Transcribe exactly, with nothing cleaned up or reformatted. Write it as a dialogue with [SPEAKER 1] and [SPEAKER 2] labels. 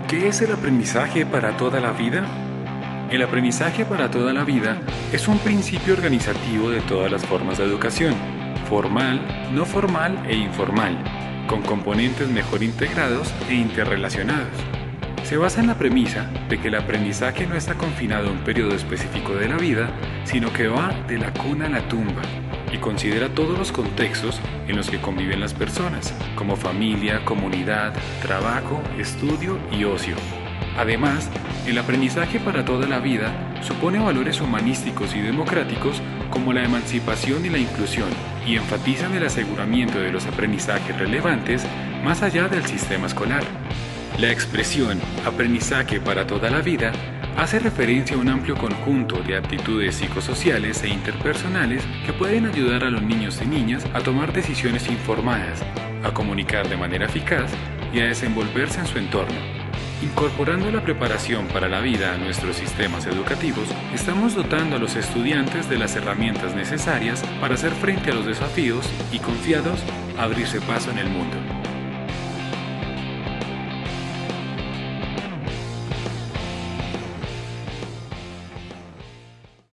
[SPEAKER 1] ¿Qué es el aprendizaje para toda la vida? El aprendizaje para toda la vida es un principio organizativo de todas las formas de educación, formal, no formal e informal, con componentes mejor integrados e interrelacionados. Se basa en la premisa de que el aprendizaje no está confinado a un periodo específico de la vida, sino que va de la cuna a la tumba y considera todos los contextos en los que conviven las personas, como familia, comunidad, trabajo, estudio y ocio. Además, el aprendizaje para toda la vida supone valores humanísticos y democráticos como la emancipación y la inclusión, y enfatiza en el aseguramiento de los aprendizajes relevantes más allá del sistema escolar. La expresión aprendizaje para toda la vida hace referencia a un amplio conjunto de aptitudes psicosociales e interpersonales que pueden ayudar a los niños y niñas a tomar decisiones informadas, a comunicar de manera eficaz y a desenvolverse en su entorno. Incorporando la preparación para la vida a nuestros sistemas educativos, estamos dotando a los estudiantes de las herramientas necesarias para hacer frente a los desafíos y, confiados, abrirse paso en el mundo.